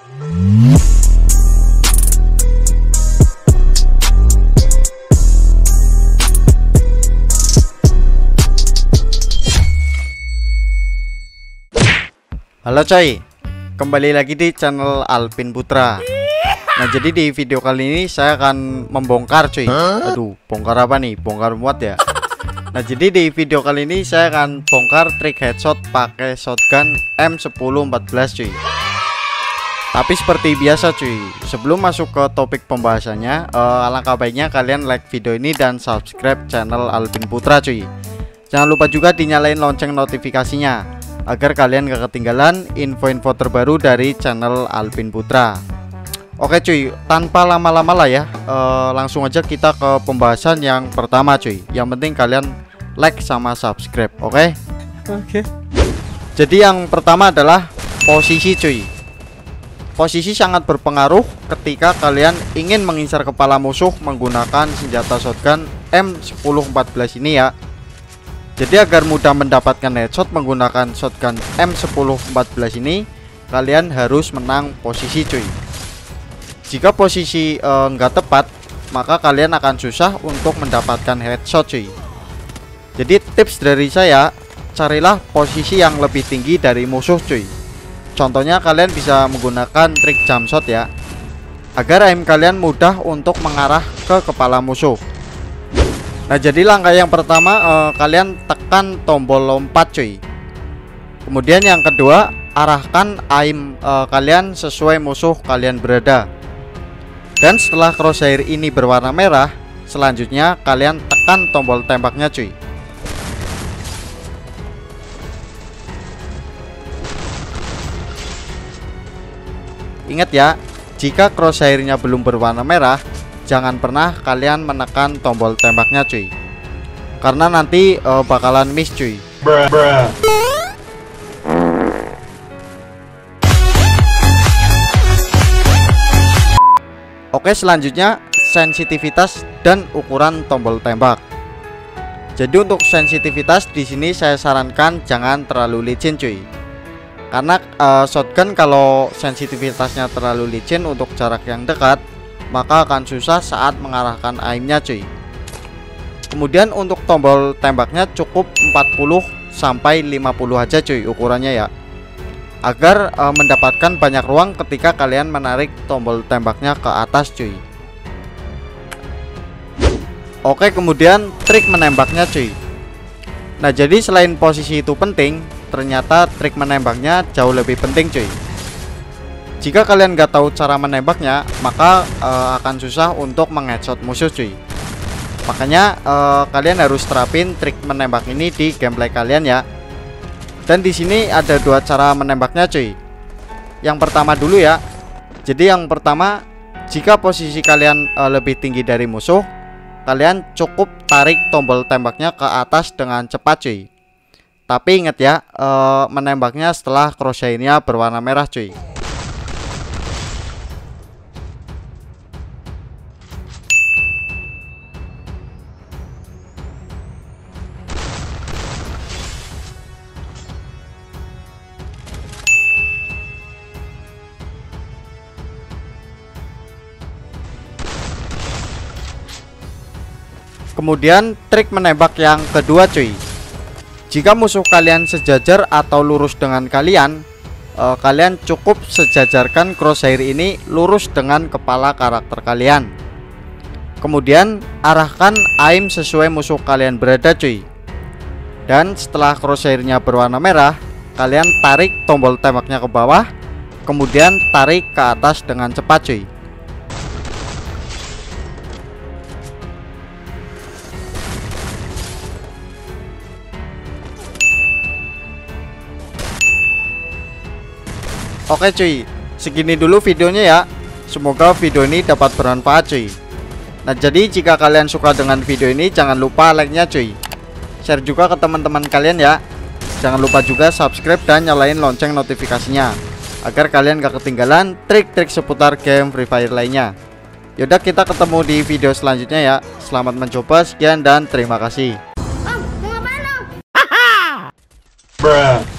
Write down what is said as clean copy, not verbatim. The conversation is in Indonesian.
Halo coy, kembali lagi di channel Alvin Putra. Nah jadi di video kali ini saya akan membongkar coy. Aduh, bongkar apa nih? Bongkar muat ya. Nah jadi di video kali ini saya akan bongkar trik headshot pakai shotgun M1014 cuy. Tapi seperti biasa cuy, sebelum masuk ke topik pembahasannya, alangkah baiknya kalian like video ini dan subscribe channel Alvin Putra cuy. Jangan lupa juga dinyalain lonceng notifikasinya agar kalian gak ketinggalan info-info terbaru dari channel Alvin Putra. Oke cuy, tanpa lama-lama lah ya, langsung aja kita ke pembahasan yang pertama cuy. Yang penting kalian like sama subscribe, oke? Oke. Jadi yang pertama adalah posisi cuy. Posisi sangat berpengaruh ketika kalian ingin mengincar kepala musuh menggunakan senjata shotgun M1014 ini ya. Jadi agar mudah mendapatkan headshot menggunakan shotgun M1014 ini, kalian harus menang posisi cuy. Jika posisi nggak tepat, maka kalian akan susah untuk mendapatkan headshot cuy. Jadi tips dari saya, carilah posisi yang lebih tinggi dari musuh cuy. Contohnya kalian bisa menggunakan trik jump shot ya, agar aim kalian mudah untuk mengarah ke kepala musuh. Nah jadi langkah yang pertama, kalian tekan tombol lompat cuy. Kemudian yang kedua, arahkan aim kalian sesuai musuh kalian berada. Dan setelah crosshair ini berwarna merah, selanjutnya kalian tekan tombol tembaknya cuy. Ingat ya, jika crosshairnya belum berwarna merah, jangan pernah kalian menekan tombol tembaknya cuy, karena nanti bakalan miss cuy. Oke, selanjutnya sensitivitas dan ukuran tombol tembak. Jadi untuk sensitivitas di sini saya sarankan jangan terlalu licin cuy, karena shotgun kalau sensitivitasnya terlalu licin untuk jarak yang dekat, maka akan susah saat mengarahkan aimnya cuy. Kemudian untuk tombol tembaknya cukup 40 sampai 50 aja cuy ukurannya ya, agar mendapatkan banyak ruang ketika kalian menarik tombol tembaknya ke atas cuy. Oke, kemudian trik menembaknya cuy. Nah jadi selain posisi itu penting, ternyata trik menembaknya jauh lebih penting cuy. Jika kalian gak tahu cara menembaknya, maka akan susah untuk mengheadshot musuh cuy. Makanya kalian harus terapin trik menembak ini di gameplay kalian ya. Dan di sini ada dua cara menembaknya cuy. Yang pertama dulu ya. Jadi yang pertama, jika posisi kalian lebih tinggi dari musuh, kalian cukup tarik tombol tembaknya ke atas dengan cepat cuy. Tapi ingat ya, menembaknya setelah crosshairnya berwarna merah cuy. Kemudian trik menembak yang kedua cuy. Jika musuh kalian sejajar atau lurus dengan kalian, kalian cukup sejajarkan crosshair ini lurus dengan kepala karakter kalian. Kemudian arahkan aim sesuai musuh kalian berada cuy. Dan setelah crosshairnya berwarna merah, kalian tarik tombol tembaknya ke bawah, kemudian tarik ke atas dengan cepat cuy. Oke cuy, segini dulu videonya ya. Semoga video ini dapat bermanfaat cuy. Nah jadi jika kalian suka dengan video ini, jangan lupa like-nya cuy. Share juga ke teman-teman kalian ya. Jangan lupa juga subscribe dan nyalain lonceng notifikasinya, agar kalian gak ketinggalan trik-trik seputar game Free Fire lainnya. Yaudah, kita ketemu di video selanjutnya ya. Selamat mencoba, sekian dan terima kasih. Om, mau ngapain om?